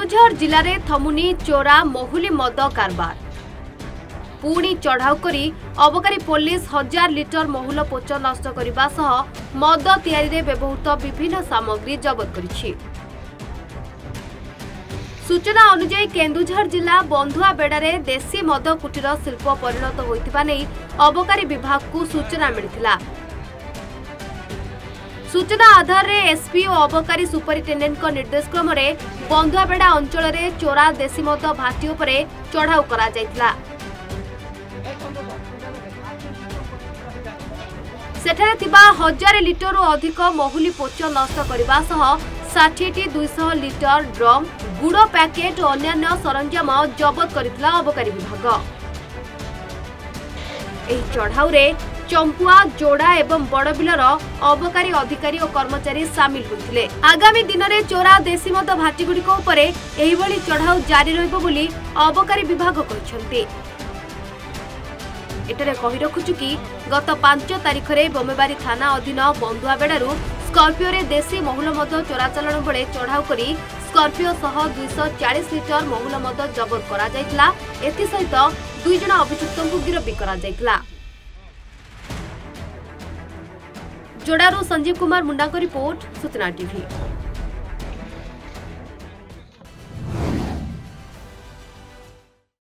केन्दुझर जिले में थमुनी चोरा महुली मद कारबार पुणी चढ़ाऊ करी अबकारी पुलिस 1000 लिटर महुल पोच नष्ट करने सह मद तैयारी व्यवहृत विभिन्न सामग्री जबत करिछि। सूचना अनुसार केन्दुझर जिला बंधुआ बेड़े देशी मद कुटीर शिल्प परिणत होइतिबा नै अबकारी विभाग को सूचना मिलिथिला। सूचना आधार रे एसपी और अबकारी सुपरिटेडेंट निर्देश क्रम बंधुआबेड़ा अंचल में चोरा देशी मद भाटी उपरे चढ़ाऊ करा जायतिला। सेठारे थिबा 1000 लिटर अधिक महुली पोच नष्ट करने सह 60टी 200 लिटर ड्रम गुड़ पैकेट और अन्य सरंजाम जबत करथिला अबकारी विभाग। एही चढ़ाऊ रे चंपुआ जोड़ा एवं बड़बिलर अबकारी अधिकारी और कर्मचारी सामिल होते। आगामी दिन में चोरा देशी मद भाटीगुड़िक चढ़ाऊ जारी रहिबो बोली अबकारी विभाग कहते। एटारे कहि रखुछु कि गत 5 तारिख में बोमेबारी थाना अधीन बंधुआबेड़ू स्कर्पियो रे देशी महुल मद चोराचालाण बेले चढ़ाऊ करी स्कर्पियो सह 240 लिटर महुल मद जबत करा जायतिला। एथि सहित 2 जण अभियुक्तों को गिरफ्त करा जायतिला। जोड़ारू संजीव कुमार मुंडा को रिपोर्ट सूचना टीवी।